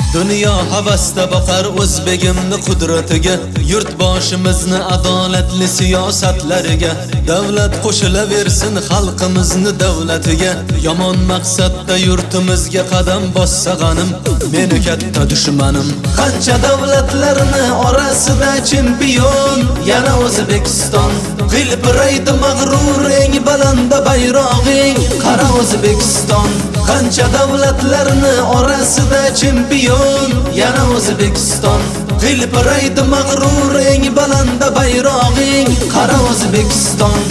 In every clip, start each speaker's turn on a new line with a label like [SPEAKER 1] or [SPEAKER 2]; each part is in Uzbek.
[SPEAKER 1] Dünya havasda bakar o'zbegimni qudratiga, yurt boshimizni adolatli siyosatlariga, davlat qo'shilaversin xalqimizni davlatiga. Yomon maqsadda yurtimizga qadam bossa g'anim, meni katta dushmanim. Qancha davlatlarni orasida chempion, yana O'zbekiston. G'ilpiraydi mag'rur eng baland bayrog'ing, qara O'zbekiston. Qancha davlatlarni orasida chempion, yana O'zbekiston. G'ilpiraydi mag'rur eng baland bayrog'ing, qara O'zbekiston.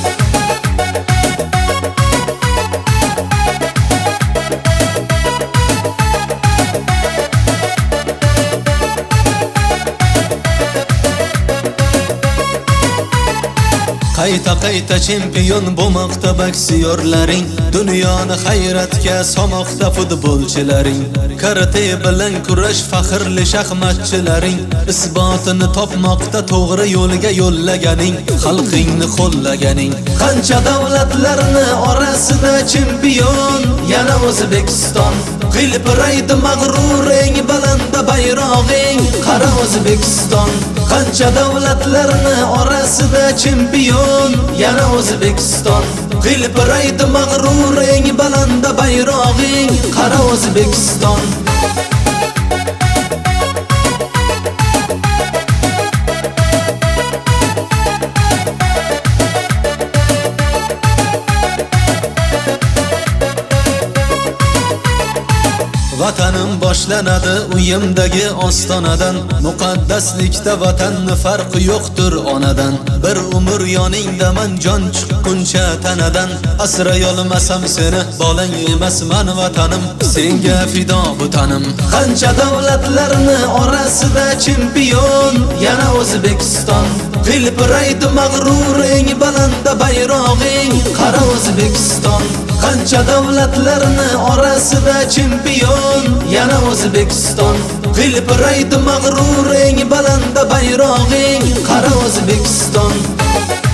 [SPEAKER 1] Qayta chempion bo'lmoqda boksyorlaring, dunyoni hayratga solmoqda futbolchilaring. Karate bilan kurash faxrli shaxmatchilaring, isbotini topmoqda to'g'ri yo'lga yo'llaganing, xalqingni qo'llaganing. Qancha davlatlarni orasida chempion, yana O'zbekiston. G'ilpiraydi mag'rur eng baland bayrog'ing, qara O'zbekiston. Qancha davlatlarni orasida chempion, yana O'zbekiston. G'ilpiraydi mag'rur eng baland bayrog'ing, qara O'zbekiston. Vatanim boshlanadi uyimdagi ostonadan, muqaddaslikda vatanni farqi yo'qdir onadan. Bir umr yoningdaman jon chiqquncha tanadan, asray olmasam seni bolang emasman vatanim, senga fido bu tanim. Qancha davlatlarni orasida chempion, yana O'zbekiston. G'ilpiraydi mag'rur eng baland bayrog'ing, qara O'zbekiston. Qancha davlatlarni orasida chempion, yana O'zbekiston. G'ilpiraydi mag'rur eng baland bayrog'ing, qara O'zbekiston.